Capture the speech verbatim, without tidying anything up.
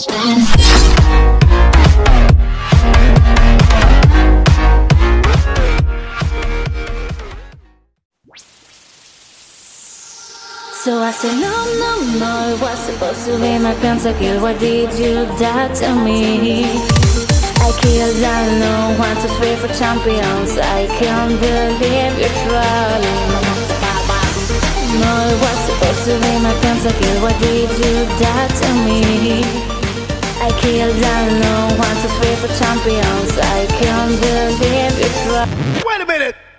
So I said no, no, no, it was supposed to be my pentakill. Why did you die to me? I killed I know one, two, three for champions. I can't believe you're trolling. No, it was supposed to be my pentakill. Why did you die to me? I killed I know one, two, three for champions. I can't believe you're trolling. Wait a minute!